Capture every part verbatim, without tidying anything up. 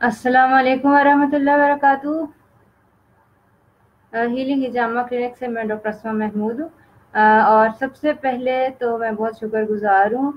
अस्सलाम वालेकुम वरहमतुल्लाहि वबरकातुहू। हीलिंग हिजामा क्लिनिक से मैं डॉक्टर अस्मा महमूद हूँ। अ, और सबसे पहले तो मैं बहुत शुक्रगुजार हूँ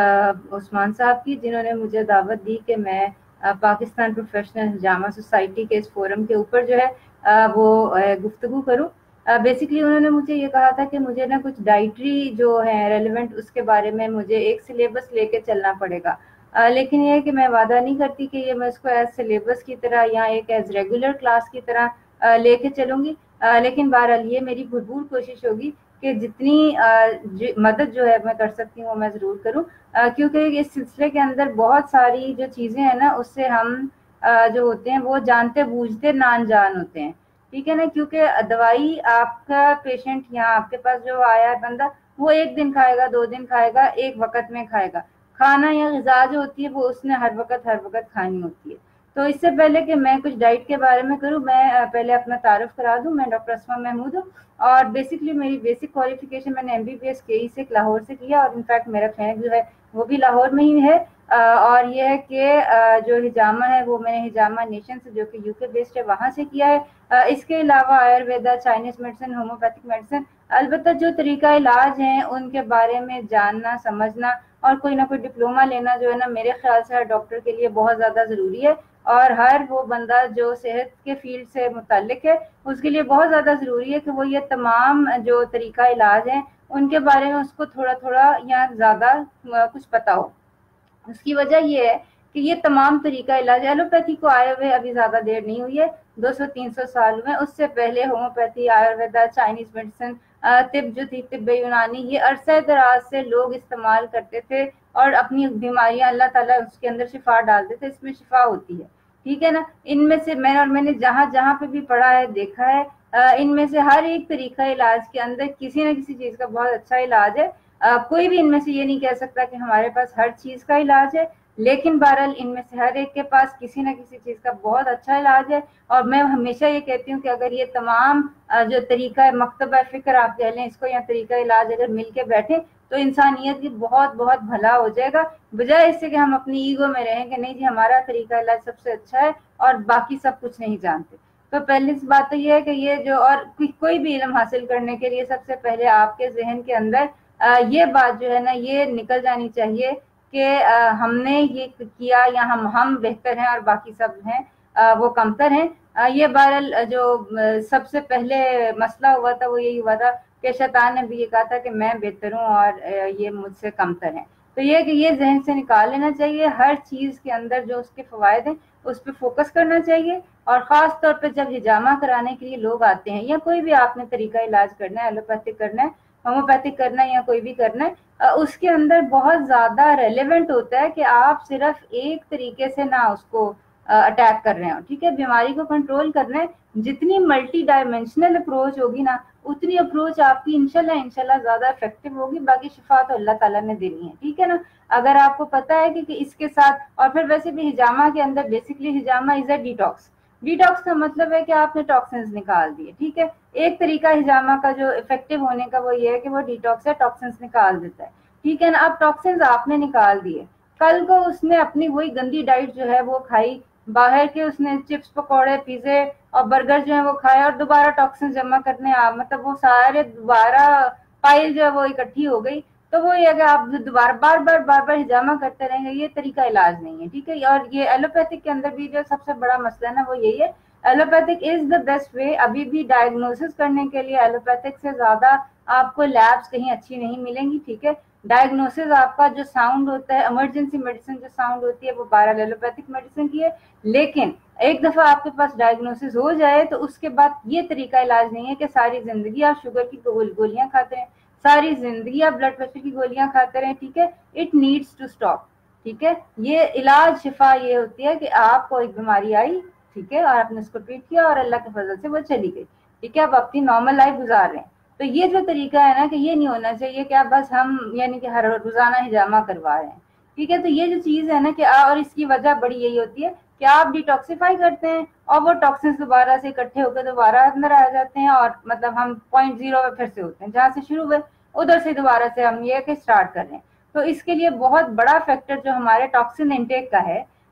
अ, उस्मान साहब की, जिन्होंने मुझे दावत दी कि मैं अ, पाकिस्तान प्रोफेशनल हिजामा सोसाइटी के इस फोरम के ऊपर जो है अ, वो अ, गुफ्तगू करूँ। बेसिकली उन्होंने मुझे ये कहा था कि मुझे ना कुछ डाइटरी जो है रेलिवेंट, उसके बारे में मुझे एक सिलेबस लेके चलना पड़ेगा। अ, लेकिन ये है कि मैं वादा नहीं करती कि ये मैं इसको एज सिलेबस की तरह या एक एज रेगुलर क्लास की तरह अ, लेके चलूंगी। अ, लेकिन बहरहाल ये मेरी भरपूर कोशिश होगी कि जितनी अ, ज, मदद जो है मैं कर सकती हूँ वो मैं ज़रूर करूँ। अ, क्योंकि इस सिलसिले के अंदर बहुत सारी जो चीज़ें हैं ना, उससे हम अ, जो होते हैं वो जानते बूझते ना अनजान होते हैं। ठीक है ना, क्योंकि दवाई आपका पेशेंट यहाँ आपके पास जो आया है बंदा, वो एक दिन खाएगा, दो दिन खाएगा, एक वक्त में खाएगा। खाना या ग़िज़ा जो होती है वो उसने हर वक्त हर वक्त खानी होती है। तो इससे पहले कि मैं कुछ डाइट के बारे में करूँ, मैं पहले अपना तारुफ करा दूँ। मैं डॉक्टर अस्मा महमूद हूँ और बेसिकली मेरी बेसिक क्वालिफिकेशन मैंने एमबीबीएस के ई से लाहौर से किया, और इनफैक्ट मेरा क्लिनिक जो है वो भी लाहौर में ही है। और ये है कि जो हिजामा है वो मैंने हिजामा नेशन से, जो कि यूके बेस्ड है, वहाँ से किया है। इसके अलावा Ayurveda, Chinese medicine, homeopathic medicine, अलबत्ता जो तरीका इलाज हैं उनके बारे में जानना समझना और कोई ना कोई डिप्लोमा लेना जो है ना, मेरे ख्याल से हर डॉक्टर के लिए बहुत ज़्यादा ज़रूरी है। और हर वो बंदा जो सेहत के फील्ड से मुताल्लिक है, उसके लिए बहुत ज़्यादा ज़रूरी है कि वो ये तमाम जो तरीका इलाज हैं उनके बारे में उसको थोड़ा थोड़ा या ज़्यादा कुछ पता हो। उसकी वजह ये है कि ये तमाम तरीका इलाज एलोपैथी को आए हुए अभी ज़्यादा देर नहीं हुई है, दो सौ तीन सौ साल में। उससे पहले होम्योपैथी, आयुर्वेदा, चाइनीज मेडिसिन, तिब जो थी तिब यूनानी, ये अरसे दराज से लोग इस्तेमाल करते थे और अपनी बीमारियां अल्लाह ताला उसके अंदर शिफा डालते थे। इसमें शिफा होती है, ठीक है ना। इनमें से मैं और मैंने जहाँ जहाँ पे भी पढ़ा है, देखा है, इनमें से हर एक तरीका इलाज के अंदर किसी न किसी चीज़ का बहुत अच्छा इलाज है। Uh, कोई भी इनमें से ये नहीं कह सकता कि हमारे पास हर चीज़ का इलाज है, लेकिन बहरहाल इनमें से हर एक के पास किसी न किसी चीज़ का बहुत अच्छा इलाज है। और मैं हमेशा ये कहती हूँ कि अगर ये तमाम जो तरीका है, मकतबा फ़िक्र आप कह लें इसको, या तरीका इलाज अगर मिल के बैठे तो इंसानियत की बहुत बहुत भला हो जाएगा, बजाय इससे कि हम अपनी ईगो में रहें कि नहीं जी हमारा तरीका इलाज सबसे अच्छा है और बाकी सब कुछ नहीं जानते। तो पहली बात तो ये है कि ये जो, और कोई भी इल्म हासिल करने के लिए सबसे पहले आपके जहन के अंदर आ, ये बात जो है ना ये निकल जानी चाहिए कि हमने ये किया या हम हम बेहतर हैं और बाकी सब हैं आ, वो कमतर हैं। आ, ये बहरहाल जो आ, सबसे पहले मसला हुआ था वो यही हुआ था कि शैतान ने भी ये कहा था कि मैं बेहतर हूँ और आ, ये मुझसे कमतर हैं। तो ये कि ये जहन से निकाल लेना चाहिए, हर चीज़ के अंदर जो उसके फ़वायद हैं उस पर फोकस करना चाहिए। और ख़ास तौर पे जब हिजामा कराने के लिए लोग आते हैं या कोई भी आपने तरीका इलाज करना है, एलोपैथिक करना है, होम्योपैथिक करना है या कोई भी करना है, उसके अंदर बहुत ज़्यादा रेलेवेंट होता है कि आप सिर्फ एक तरीके से ना उसको अटैक कर रहे हो, ठीक है। बीमारी को कंट्रोल करना है, जितनी मल्टी डायमेंशनल अप्रोच होगी ना उतनी अप्रोच आपकी इंशाल्लाह इंशाल्लाह ज़्यादा इफेक्टिव होगी। बाकी शिफा तो अल्लाह ताला ने देनी है, ठीक है ना। अगर आपको पता है कि, कि इसके साथ, और फिर वैसे भी हिजामा के अंदर बेसिकली हिजामा इज अ डिटॉक्स। डिटॉक्स का मतलब है कि आपने टॉक्सिन्स निकाल दिए, ठीक है। एक तरीका हिजामा का जो इफेक्टिव होने का वो ये है कि वो डिटॉक्स है, टॉक्सिन्स निकाल देता है, ठीक है ना। अब टॉक्सिन्स आपने निकाल दिए, कल को उसने अपनी वही गंदी डाइट जो है वो खाई, बाहर के उसने चिप्स, पकौड़े, पिज्जे और बर्गर जो है वो खाए और दोबारा टॉक्सिन जमा करने आ, मतलब वो सारे दोबारा फाइल जो है वो इकट्ठी हो गई। तो वो ये अगर आप दोबारा बार बार बार बार हिजामा करते रहेंगे, ये तरीका इलाज नहीं है, ठीक है। और ये एलोपैथिक के अंदर भी जो सबसे बड़ा मसला है ना वो यही है, allopathic is the best way. अभी भी डायग्नोसिस करने के लिए एलोपैथिक से ज्यादा आपको लैब्स कहीं अच्छी नहीं मिलेंगी, ठीक है। डायग्नोसिस आपका जो साउंड होता है, इमरजेंसी मेडिसिन जो साउंड होती है वो बहरहाल एलोपैथिक मेडिसिन की है, लेकिन एक दफा आपके पास डायग्नोसिस हो जाए तो उसके बाद ये तरीका इलाज नहीं है कि सारी जिंदगी आप शुगर की गोलियां खाते हैं, सारी जिंदगी आप ब्लड प्रेशर की गोलियां खाते रहे, ठीक है। इट नीड्स टू स्टॉप, ठीक है। ये इलाज शिफा ये होती है कि आपको एक बीमारी आई, ठीक है, और आपने उसको ट्रीट किया और अल्लाह के फजल से वो चली गई, ठीक है। आप अपनी नॉर्मल लाइफ गुजार रहे हैं। तो ये जो तरीका है ना कि ये नहीं होना चाहिए कि आप बस हम यानी कि हर रोजाना हिजामा करवा रहे हैं, ठीक है। तो ये जो चीज है ना कि और इसकी वजह बड़ी यही होती है कि आप डिटॉक्सिफाई करते हैं और वो टॉक्सिन्स दोबारा से इकट्ठे होकर दोबारा अंदर आ जाते हैं और मतलब हम पॉइंट जीरो पे फिर से होते हैं, जहां से शुरू हुए उधर से दोबारा से हम ये कि स्टार्ट कर रहे हैं। तो इसके लिए बहुत बड़ा फैक्टर जो हमारे टॉक्सिन इनटेक का है,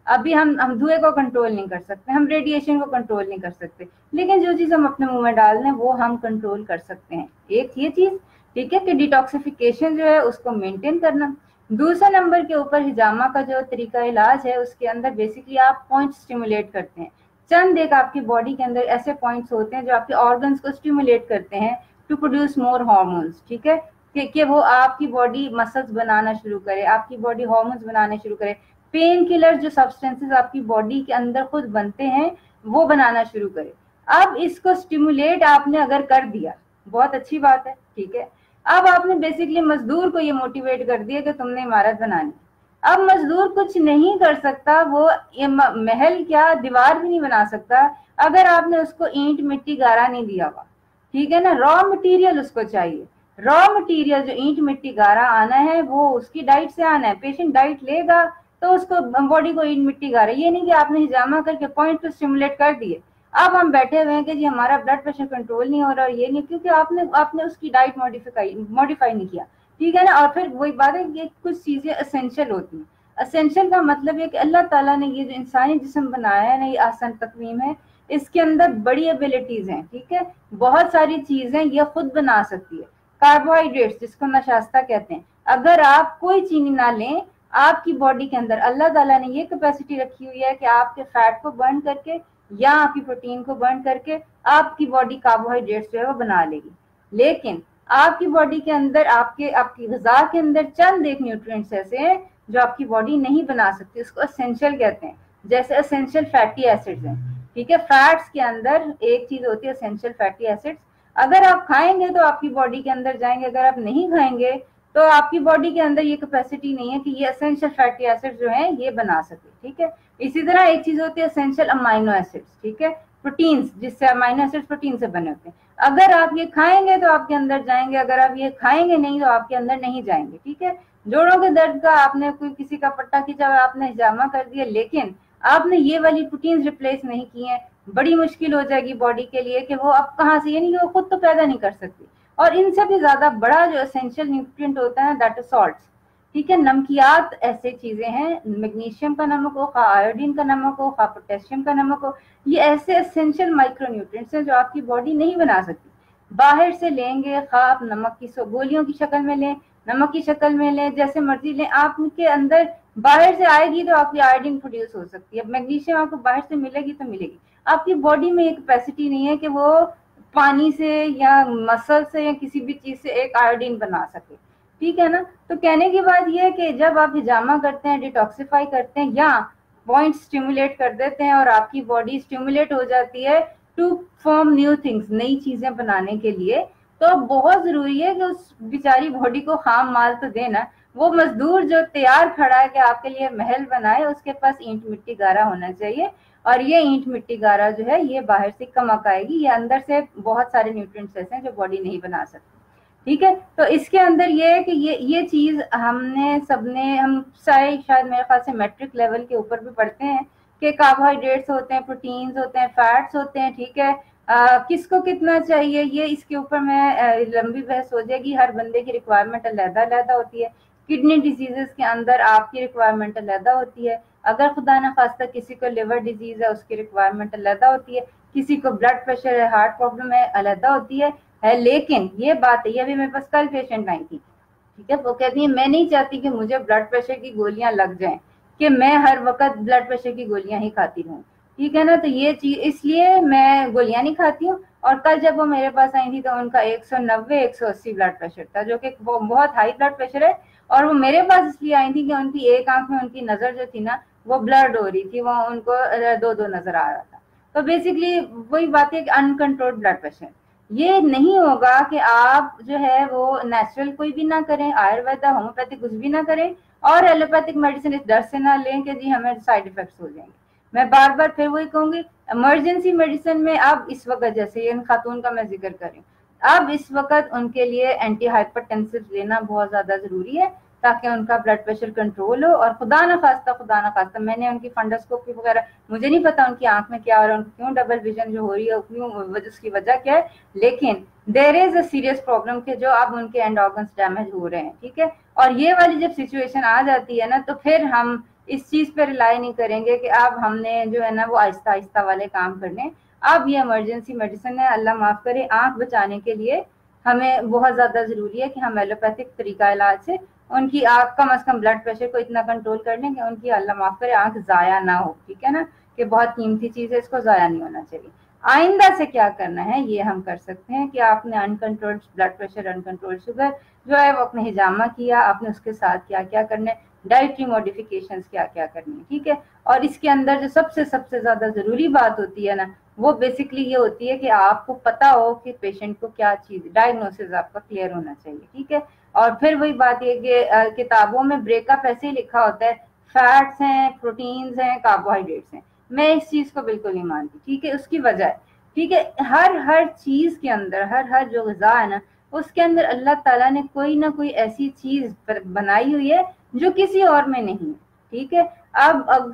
अभी हम हम धुएं को कंट्रोल नहीं कर सकते, हम रेडिएशन को कंट्रोल नहीं कर सकते, लेकिन जो चीज हम अपने मुंह में डाल दें वो हम कंट्रोल कर सकते हैं। एक ये चीज, ठीक है, कि डिटॉक्सिफिकेशन जो है उसको मेंटेन करना। दूसरा नंबर के ऊपर हिजामा का जो तरीका इलाज है उसके अंदर बेसिकली आप पॉइंट स्टिमुलेट करते हैं। चंद एक आपकी बॉडी के अंदर ऐसे पॉइंट्स होते हैं जो आपके ऑर्गन्स को स्टिमुलेट करते हैं टू प्रोड्यूस मोर हार्मोन्स, ठीक है, कि, कि वो आपकी बॉडी मसल्स बनाना शुरू करे, आपकी बॉडी हार्मोन्स बनाने शुरू करे, पेन किलर जो सब्सटेंसेस आपकी बॉडी के अंदर खुद बनते हैं वो बनाना शुरू करे। अब इसको स्टिमुलेट आपने अगर कर दिया, बहुत अच्छी बात है, ठीक है। अब आपने बेसिकली मजदूर को ये मोटिवेट कर दिया कि तुमने इमारत बनानी। अब मजदूर कुछ नहीं कर सकता, वो ये महल क्या दीवार भी नहीं बना सकता अगर आपने उसको ईंट मिट्टी गारा नहीं दिया हुआ, ठीक है ना। रॉ मटेरियल उसको चाहिए, रॉ मटेरियल जो ईंट मिट्टी गारा आना है वो उसकी डाइट से आना है। पेशेंट डाइट लेगा तो उसको बॉडी को ईंट मिट्टी गारा, ये नहीं कि आपने हिजामा करके पॉइंट तो स्टिमुलेट कर दिए, अब हम बैठे हुए हैं कि जी हमारा ब्लड प्रेशर कंट्रोल नहीं हो रहा, और ये नहीं, क्योंकि आपने आपने उसकी डाइट मॉडिफाई मॉडिफाई नहीं किया, ठीक है ना। और फिर वही बात है कि कुछ चीजें असेंशियल होती हैं। असेंशियल का मतलब है कि अल्लाह ताला ने ये जो इंसानी जिस्म बनाया है ना, ये आसान तकवीम है, इसके अंदर बड़ी एबिलिटीज हैं, ठीक है, बहुत सारी चीजें ये खुद बना सकती है। कार्बोहाइड्रेट्स जिसको नशास्ता कहते हैं, अगर आप कोई चीनी ना लें, आपकी बॉडी के अंदर अल्लाह ताला ने ये कैपेसिटी रखी हुई है कि आपके फैट को बर्न करके या आपकी प्रोटीन को बर्न करके आपकी बॉडी कार्बोहाइड्रेट्स जो है वो बना लेगी। लेकिन आपकी बॉडी के अंदर आपके आपकी ग़िज़ा के अंदर चंद एक न्यूट्रिएंट्स ऐसे हैं जो आपकी बॉडी नहीं बना सकती, उसको एसेंशियल कहते हैं। जैसे एसेंशियल फैटी एसिड्स हैं, ठीक है, फैट्स के अंदर एक चीज होती है एसेंशियल फैटी एसिड्स। अगर आप खाएंगे तो आपकी बॉडी के अंदर जाएंगे, अगर आप नहीं खाएंगे तो आपकी बॉडी के अंदर ये कैपेसिटी नहीं है कि ये एसेंशियल फैटी एसिड्स जो हैं ये बना सके, ठीक है। इसी तरह एक चीज होती है एसेंशियल अमाइनो एसिड्स, ठीक है, प्रोटीन्स, जिससे अमाइनो एसिड्स प्रोटीन से बने होते हैं। अगर आप ये खाएंगे तो आपके अंदर जाएंगे, अगर आप ये खाएंगे नहीं तो आपके अंदर नहीं जाएंगे, ठीक है। जोड़ों के दर्द का आपने कोई किसी का पट्टा खींचा, आपने हिजामा कर दिया, लेकिन आपने ये वाली प्रोटीन्स रिप्लेस नहीं की हैं, बड़ी मुश्किल हो जाएगी बॉडी के लिए कि वो अब कहाँ से, यानी कि वो खुद तो पैदा नहीं कर सकती। और इनसे भी ज्यादा बड़ा जो एसेंशियल न्यूट्रिएंट होता है दैट इज सॉल्ट्स, ठीक है। नमकियात ऐसे चीजें हैं, मैग्नीशियम का नमक हो, खा आयोडीन का नमक हो, खा पोटेशियम का नमक हो, ये ऐसे एसेंशियल माइक्रो न्यूट्रिएंट्स हैं जो आपकी बॉडी नहीं बना सकती। बाहर से लेंगे, खा आप नमक की गोलियों की शक्ल में लें, नमक की शक्ल में लें, जैसे मर्जी लें, आपके अंदर बाहर से आएगी तो आपकी आयोडीन प्रोड्यूस हो सकती है। मैग्नीशियम आपको बाहर से मिलेगी तो मिलेगी, आपकी बॉडी में एक कैपेसिटी नहीं है कि वो पानी से या मसल से या किसी भी चीज से एक आयोडीन बना सके, ठीक है ना। तो कहने की बात यह है कि जब आप हिजामा करते हैं, डिटॉक्सिफाई करते हैं या पॉइंट स्टिमुलेट कर देते हैं और आपकी बॉडी स्टिमुलेट हो जाती है टू फॉर्म न्यू थिंग्स, नई चीजें बनाने के लिए, तो बहुत जरूरी है कि उस बेचारी बॉडी को खाम माल तो देना। वो मजदूर जो तैयार खड़ा है कि आपके लिए महल बनाए, उसके पास ईंट मिट्टी गारा होना चाहिए, और ये ईंट मिट्टी गारा जो है ये बाहर से कमक आएगी, ये अंदर से बहुत सारे न्यूट्रिएंट्स ऐसे हैं जो बॉडी नहीं बना सकती, ठीक है। तो इसके अंदर ये है कि ये ये चीज हमने सबने हम सारे शायद मेरे ख्याल से मैट्रिक लेवल के ऊपर भी पढ़ते हैं कि कार्बोहाइड्रेट्स होते हैं, प्रोटीन्स होते हैं, फैट्स होते हैं, ठीक है। आ, किसको कितना चाहिए ये इसके ऊपर मैं लंबी बहस हो जाएगी, हर बंदे की रिक्वायरमेंट अलग अलग होती है। किडनी डिजीजेस के अंदर आपकी रिक्वायरमेंट अलग होती है, अगर खुदा न खास्ता किसी को लिवर डिजीज है उसकी रिक्वायरमेंट अलग होती है, किसी को ब्लड प्रेशर है, हार्ट प्रॉब्लम है, अलग होती है है लेकिन ये बात है, ये अभी मेरे पास कल पेशेंट आई थी, ठीक है, वो कहती है मैं नहीं चाहती कि मुझे ब्लड प्रेशर की गोलियां लग जाएं, कि मैं हर वक्त ब्लड प्रेशर की गोलियां ही खाती रहूं, ठीक है ना। तो ये चीज इसलिए मैं गोलियां नहीं खाती हूँ। और कल जब वो मेरे पास आई थी तो उनका एक सौ नब्बे एक सौ अस्सी ब्लड प्रेशर था, जो कि बहुत हाई ब्लड प्रेशर है, और वो मेरे पास इसलिए आई थी कि उनकी एक आंख में उनकी नजर जो थी ना वो ब्लड हो रही थी, वो उनको दो दो नजर आ रहा था। तो बेसिकली वही बात है कि अनकंट्रोल्ड ब्लड प्रेशर ये नहीं होगा कि आप जो है वो नेचुरल कोई भी ना करें, आयुर्वेदा होम्योपैथिक कुछ भी ना करें, और एलोपैथिक मेडिसिन इस डर से ना लें कि जी हमें साइड इफेक्ट्स हो जाएंगे। मैं बार बार फिर वही कहूंगी, इमरजेंसी मेडिसिन में अब इस वक्त जैसे इन खातून का मैं जिक्र करें, अब इस वक्त उनके लिए एंटी हाइपरटेंसिव लेना बहुत ज्यादा जरूरी है ताकि उनका ब्लड प्रेशर कंट्रोल हो। और खुदा ना खास्ता खुदा ना खास्ता मैंने उनकी फंडोस्कोपी वगैरह, मुझे नहीं पता उनकी आंख में क्या हो रहा है, उनको क्यों डबल विजन जो हो रही है, क्यों उसकी वजह क्या है, लेकिन there is a serious problem के जो अब उनके एंड ऑर्गन्स डैमेज हो रहे हैं, ठीक है। और ये वाली जब सिचुएशन आ जाती है ना तो फिर हम इस चीज पे रिलाई नहीं करेंगे कि अब हमने जो है ना वो आहिस्ता आहिस्ता वाले काम करने। अब ये इमरजेंसी मेडिसिन है, अल्लाह माफ करे, आंख बचाने के लिए हमें बहुत ज्यादा जरूरी है कि हम एलोपैथिक तरीका इलाज से उनकी आंख, कम अज कम ब्लड प्रेशर को इतना कंट्रोल कर लें कि उनकी अल्लाह माफ करे आंख जाया ना हो। ठीक है ना, कि बहुत कीमती चीज है, इसको जाया नहीं होना चाहिए। आइंदा से क्या करना है ये हम कर सकते हैं कि आपने uncontrolled blood pressure, uncontrolled sugar जो है वो अपने हिजामा किया, आपने उसके साथ क्या क्या करना है, डाइटरी मॉडिफिकेशंस क्या क्या करनी है। ठीक है, और इसके अंदर जो सबसे सबसे ज्यादा जरूरी बात होती है ना, वो बेसिकली ये होती है कि आपको पता हो कि पेशेंट को क्या चीज, डायग्नोसिस आपका क्लियर होना चाहिए। ठीक है, और फिर वही बात ये कि किताबों में ब्रेकअप ऐसे ही लिखा होता है, फैट्स हैं, प्रोटीन्स हैं, कार्बोहाइड्रेट्स हैं। मैं इस चीज को बिल्कुल नहीं मानती। ठीक है, उसकी वजह है, ठीक है, हर हर चीज के अंदर, हर हर जो ग़िज़ा है ना, उसके अंदर अल्लाह ताला ने कोई ना कोई ऐसी चीज बनाई हुई है जो किसी और में नहीं है। ठीक है, अब अब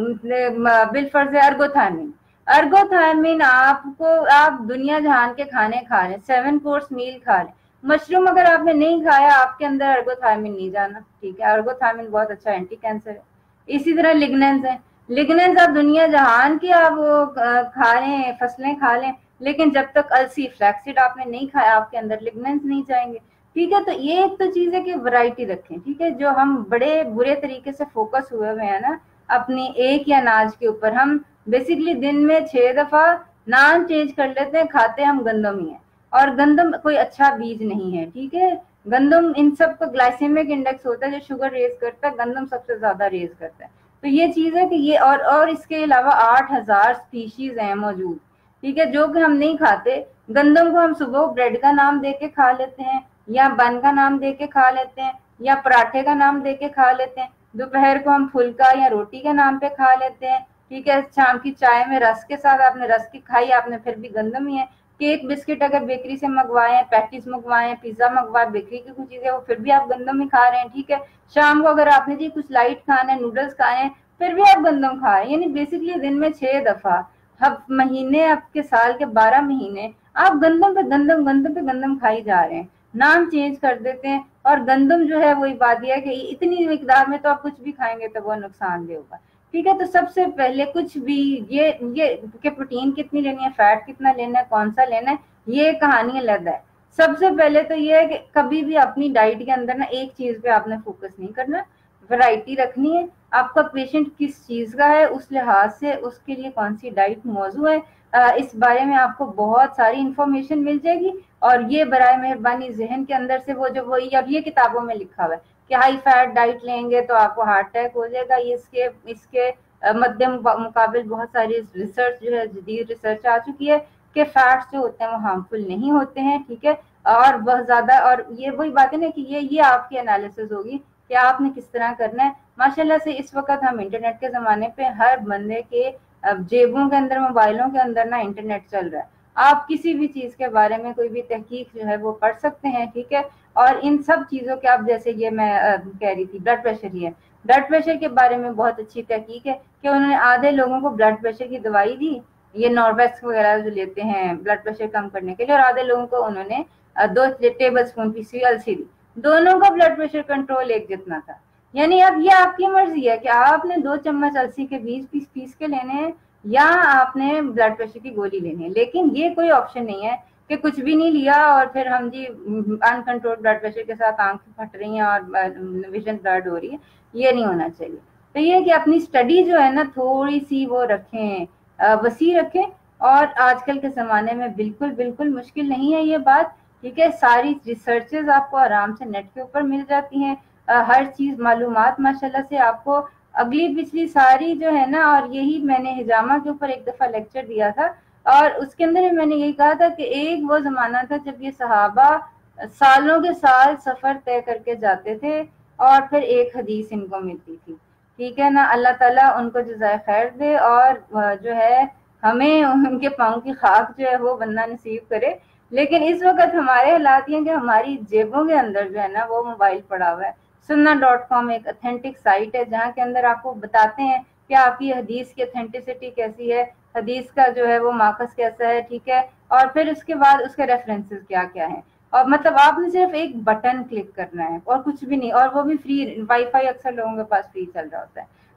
बिलफर्ज अर्गोथायमिन, अर्गोथायमिन आपको, आप दुनिया जहान के खाने खा रहे हैं, सेवन कोर्स मील खा रहे हैं, मशरूम अगर आपने नहीं खाया आपके अंदर अर्गोथायमिन नहीं जाना। ठीक है, अर्गोथायमिन बहुत अच्छा एंटी कैंसर है। इसी तरह लिग्नेंस है, लिग्नेंस आप दुनिया जहान की आप वो खा लें, फसलें खा लें, लेकिन जब तक अलसी, फ्लैक्सीड आपने नहीं खाया आपके अंदर लिग्नेंस नहीं जाएंगे। ठीक है, तो ये एक तो चीज है कि वैरायटी रखें। ठीक है, जो हम बड़े बुरे तरीके से फोकस हुए हुए हैं ना अपनी एक या अनाज के ऊपर, हम बेसिकली दिन में छह दफा नाम चेंज कर लेते हैं, खाते हम गंदम ही है, और गंदम कोई अच्छा बीज नहीं है। ठीक है, गंदम, इन सब का ग्लाइसेमिक इंडेक्स होता है जो शुगर रेज करता है, गंदम सबसे ज्यादा रेज करता है। तो ये चीज है कि ये, और और इसके अलावा आठ हजार स्पीशीज हैं मौजूद। ठीक है, जो कि हम नहीं खाते। गंदम को हम सुबह ब्रेड का नाम दे के खा लेते हैं, या बन का नाम दे के खा लेते हैं, या पराठे का नाम दे के खा लेते हैं, दोपहर को हम फुल्का या रोटी के नाम पे खा लेते हैं। ठीक है, शाम की चाय में रस के साथ आपने रस की खाई, आपने फिर भी गंदम ही है। केक बिस्किट अगर बेकरी से मंगवाए, पैटीज मंगवाए, पिज्जा मंगवाए, बेकरी की कुछ चीजें, वो फिर भी आप गंदम ही खा रहे हैं। ठीक है, शाम को अगर आपने जी कुछ लाइट खाना है, नूडल्स खाए हैं, फिर भी आप गंदम खा रहे हैं। यानी बेसिकली दिन में छह दफा, हब महीने, आपके साल के बारह महीने आप गंदम पे गंदम गंदम पे गंदम खाई जा रहे हैं, नाम चेंज कर देते हैं। और गंदम जो है वही बात यह है कि इतनी मिकदार में तो आप कुछ भी खाएंगे तो वो नुकसानदेह होगा। ठीक है, तो सबसे पहले कुछ भी ये ये कि प्रोटीन कितनी लेनी है, फैट कितना लेना है, कौन सा लेना है, ये कहानी अलग है। सबसे पहले तो ये है कि कभी भी अपनी डाइट के अंदर ना एक चीज पे आपने फोकस नहीं करना, वैरायटी रखनी है। आपका पेशेंट किस चीज का है, उस लिहाज से उसके लिए कौन सी डाइट मौजू है, आ, इस बारे में आपको बहुत सारी इंफॉर्मेशन मिल जाएगी। और ये बराए मेहरबानी जहन के अंदर से वो जो वो और ये किताबों में लिखा हुआ है कि हाई फैट डाइट लेंगे तो आपको हार्ट अटैक हो जाएगा, ये इसके इसके मध्यम मुकाबिल बहुत सारी रिसर्च जो है, जदीद रिसर्च आ चुकी है कि फैट्स जो होते हैं वो हार्मफुल नहीं होते हैं। ठीक है, और बहुत ज्यादा, और ये वही बात है ना कि ये ये आपकी एनालिसिस होगी कि आपने किस तरह करना है। माशाल्लाह से इस वक्त हम इंटरनेट के जमाने पे हर बंदे के जेबों के अंदर, मोबाइलों के अंदर ना इंटरनेट चल रहा है। आप किसी भी चीज के बारे में कोई भी तहकीक जो है वो पढ़ सकते हैं। ठीक है, और इन सब चीजों के, आप जैसे ये मैं कह रही थी ब्लड प्रेशर ही है, ब्लड प्रेशर के बारे में बहुत अच्छी तहकीक है कि उन्होंने आधे लोगों को ब्लड प्रेशर की दवाई दी, ये नॉर्वेक्स वगैरह जो लेते हैं ब्लड प्रेशर कम करने के लिए, और आधे लोगों को उन्होंने दो टेबल स्पून पीसी अलसी दी, दोनों का ब्लड प्रेशर कंट्रोल एक जितना था। यानी अब ये आपकी मर्जी है कि आपने दो चम्मच अलसी के बीस पीस पीस के लेने हैं या आपने ब्लड प्रेशर की गोली लेनी है। लेकिन ये कोई ऑप्शन नहीं है कि कुछ भी नहीं लिया और फिर हम जी अनकंट्रोल्ड ब्लड प्रेशर के साथ आंखें फट रही हैं और विजन ब्लड हो रही है, ये नहीं होना चाहिए। तो ये कि अपनी स्टडी जो है ना थोड़ी सी वो रखें, वसी रखें। और आजकल के ज़माने में बिल्कुल बिल्कुल मुश्किल नहीं है ये बात। ठीक है, सारी रिसर्चेज आपको आराम से नेट के ऊपर मिल जाती हैं, हर चीज़ मालूमात माशाल्लाह से आपको अगली पिछली सारी जो है ना। और यही मैंने हिजामा के ऊपर एक दफ़ा लेक्चर दिया था और उसके अंदर मैंने यही कहा था कि एक वो ज़माना था जब ये सहाबा सालों के साल सफ़र तय करके जाते थे और फिर एक हदीस इनको मिलती थी। ठीक है ना, अल्लाह ताला उनको जज़ाए खैर दे और जो है हमें उनके पाँव की खाक जो है वो बनना नसीब करे। लेकिन इस वक्त हमारे हालात ये कि हमारी जेबों के अंदर जो है ना वो मोबाइल पड़ा हुआ है। सुन्ना डॉट कॉम एक अथेंटिक साइट है जहाँ के अंदर आपको बताते हैं कि आपकी हदीस की अथेंटिसिटी कैसी है, हदीस का जो है वो मार्कस कैसा है। ठीक है, और फिर उसके बाद उसके रेफरेंसेस क्या क्या है। और मतलब आपने सिर्फ एक बटन क्लिक करना है और कुछ भी नहीं, और वो भी फ्री। वाईफाई अक्सर लोगों के पास फ्री चल रहा होता है।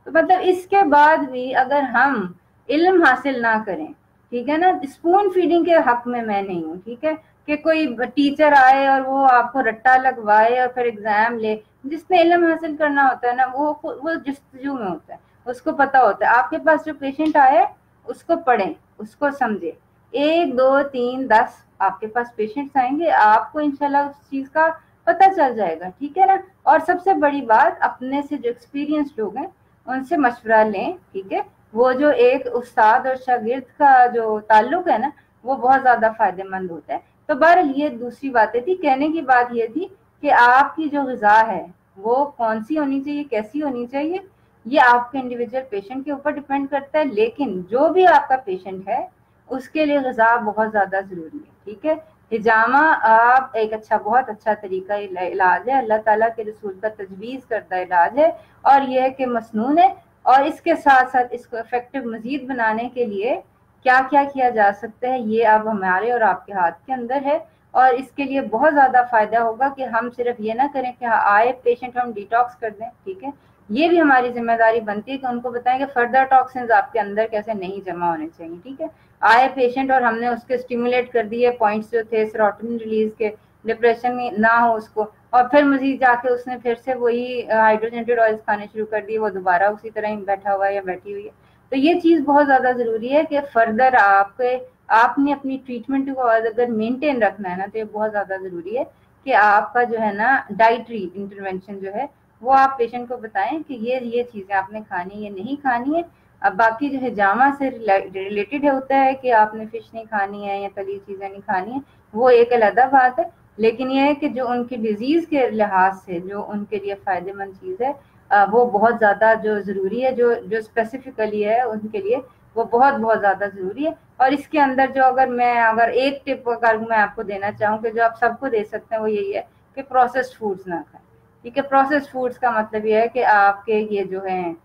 तो मतलब इसके बाद भी अगर हम इल्म हासिल ना करें, ठीक है ना, स्पून फीडिंग के हक में मैं नहीं हूँ, ठीक है, कि कोई टीचर आए और वो आपको रट्टा लगवाए और फिर एग्जाम ले। जिसने इल्म हासिल करना होता है ना, वो वो जस्तजू में होता है, उसको पता होता है आपके पास जो पेशेंट आए उसको पढ़ें, उसको समझे। एक दो तीन दस आपके पास पेशेंट्स आएंगे, आपको इंशाल्लाह उस चीज का पता चल जाएगा, ठीक है ना। और सबसे बड़ी बात, अपने से जो एक्सपीरियंस लोग हैं उनसे मशवरा लें, ठीक है। वो जो एक उस्ताद और शागिर्द का जो ताल्लुक है ना, वो बहुत ज्यादा फायदेमंद होता है। तो बहरहाल ये दूसरी बातें थी, कहने की बात ये थी कि आपकी जो ग़िज़ा है वो कौन सी होनी चाहिए, कैसी होनी चाहिए, ये आपके इंडिविजुअल पेशेंट के ऊपर डिपेंड करता है। लेकिन जो भी आपका पेशेंट है उसके लिए ग़िज़ा बहुत ज़्यादा ज़रूरी है, ठीक है। हिजामा आप एक अच्छा, बहुत अच्छा तरीका इलाज है, अल्लाह ताला के रसूल का तजवीज़ करदा इलाज है, और यह है कि मसनून है। और इसके साथ साथ इसको इफेक्टिव मजीद बनाने के लिए क्या क्या किया जा सकता है, ये अब हमारे और आपके हाथ के अंदर है। और इसके लिए बहुत ज़्यादा फ़ायदा होगा कि हम सिर्फ ये ना करें कि आए पेशेंट हम डिटॉक्स कर दें, ठीक है। ये भी हमारी जिम्मेदारी बनती है कि उनको बताएं कि फर्दर टॉक्सिन्स आपके अंदर कैसे नहीं जमा होने चाहिए, ठीक है। आए पेशेंट और हमने उसके स्टिमुलेट कर दिए पॉइंट्स जो थे सेरोटोनिन रिलीज के, डिप्रेशन में ना हो उसको, और फिर मजीद जाके उसने फिर से वही हाइड्रोजनेटेड ऑयल्स खाने शुरू कर दिए, वो दोबारा उसी तरह ही बैठा हुआ है या बैठी हुई है। तो ये चीज़ बहुत ज़्यादा ज़रूरी है कि फर्दर आपके आपने अपनी ट्रीटमेंट को अगर मेंटेन रखना है ना, तो ये बहुत ज़्यादा ज़रूरी है कि आपका जो है ना डाइटरी इंटरवेंशन जो है वो आप पेशेंट को बताएं कि ये ये चीज़ें आपने खानी, ये नहीं खानी है। अब बाकी जो हिजामा से रिलेटेड होता है कि आपने फिश नहीं खानी है या तली चीज़ें नहीं खानी है, वो एक अलग बात है। लेकिन ये है कि जो उनकी डिजीज़ के लिहाज से जो उनके लिए फ़ायदेमंद चीज़ है, वो बहुत ज़्यादा जो ज़रूरी है, जो जो स्पेसिफिकली है उनके लिए, वो बहुत बहुत ज़्यादा ज़रूरी है। और इसके अंदर जो अगर मैं अगर एक टिप अगर मैं आपको देना चाहूँ कि जो आप सबको दे सकते हैं, वो यही है कि प्रोसेस्ड फूड्स ना खाएं, ठीक है। प्रोसेस्ड फूड्स का मतलब ये है कि आपके ये जो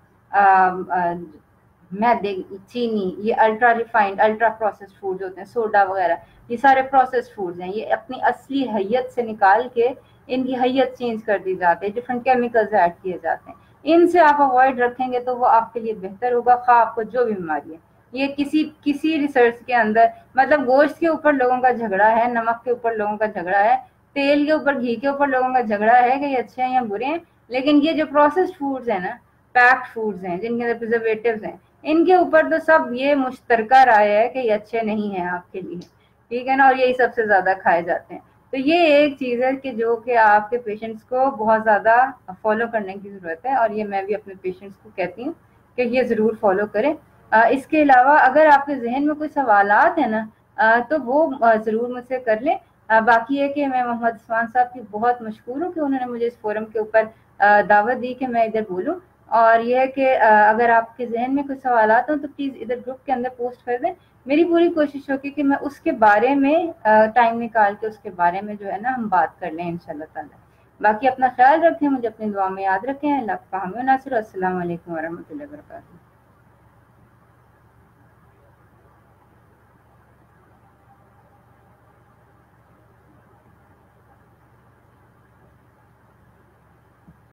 है मैदे, चीनी, ये ultra refined, ultra processed foods होते हैं, सोडा वगैरह, ये सारे प्रोसेस्ड फूड्स हैं। ये अपनी असली हैयत से निकाल के इनकी हैयत चेंज कर दी जाती है, डिफरेंट केमिकल्स ऐड किए जाते हैं। इनसे आप अवॉइड रखेंगे तो वो आपके लिए बेहतर होगा, खा आपको जो भी बीमारी है। ये किसी किसी रिसर्च के अंदर, मतलब गोश्त के ऊपर लोगों का झगड़ा है, नमक के ऊपर लोगों का झगड़ा है, तेल के ऊपर, घी के ऊपर लोगों का झगड़ा है कि ये अच्छे हैं या बुरे हैं। लेकिन ये जो प्रोसेस्ड फूड्स हैं ना, पैक्ड फूड्स हैं जिनके अंदर प्रिजर्वेटिव्स हैं, इनके ऊपर तो सब ये मुश्तरका राय है कि ये अच्छे नहीं है आपके लिए, ठीक है ना, और यही सबसे ज्यादा खाए जाते हैं। तो ये एक चीज है कि जो कि आपके पेशेंट्स को बहुत ज्यादा फॉलो करने की जरूरत है, और ये मैं भी अपने पेशेंट्स को कहती हूँ कि ये जरूर फॉलो करें। आ, इसके अलावा अगर आपके जहन में कोई सवालात है ना, आ, तो वो जरूर मुझसे कर लें। आ, बाकी है कि मैं मोहम्मद उस्मान साहब की बहुत मशहूर हूँ कि उन्होंने मुझे इस फोरम के ऊपर दावत दी कि मैं इधर बोलूँ। और यह है कि अगर आपके जहन में कुछ सवालात हो तो प्लीज़ इधर ग्रुप के अंदर पोस्ट कर दें। मेरी पूरी कोशिश होगी कि मैं उसके बारे में टाइम निकाल के उसके बारे में जो है ना हम बात कर लें इंशाल्लाह ताला। बाकी अपना ख्याल रखें, मुझे अपनी दुआ में याद रखें। अल्लाह का हामी नासिर। अस्सलाम वालेकुम वरहमतुल्लाहि वबरकातुहू।